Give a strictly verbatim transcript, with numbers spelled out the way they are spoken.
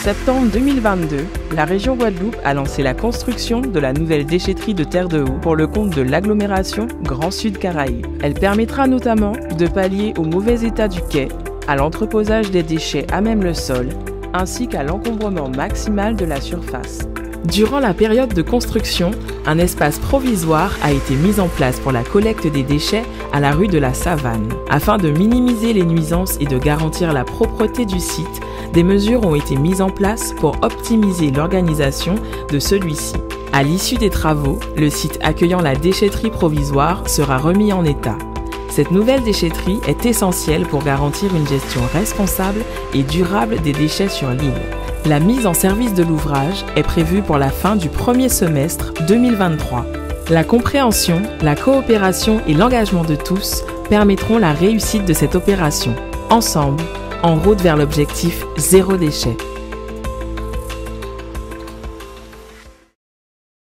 septembre deux mille vingt-deux, la région Guadeloupe a lancé la construction de la nouvelle déchetterie de Terre de Haut pour le compte de l'agglomération Grand Sud Caraïbes. Elle permettra notamment de pallier au mauvais état du quai, à l'entreposage des déchets à même le sol, ainsi qu'à l'encombrement maximal de la surface. Durant la période de construction, un espace provisoire a été mis en place pour la collecte des déchets à la rue de la Savane. Afin de minimiser les nuisances et de garantir la propreté du site, des mesures ont été mises en place pour optimiser l'organisation de celui-ci. À l'issue des travaux, le site accueillant la déchetterie provisoire sera remis en état. Cette nouvelle déchetterie est essentielle pour garantir une gestion responsable et durable des déchets sur l'île. La mise en service de l'ouvrage est prévue pour la fin du premier semestre deux mille vingt-trois. La compréhension, la coopération et l'engagement de tous permettront la réussite de cette opération. Ensemble, en route vers l'objectif zéro déchet.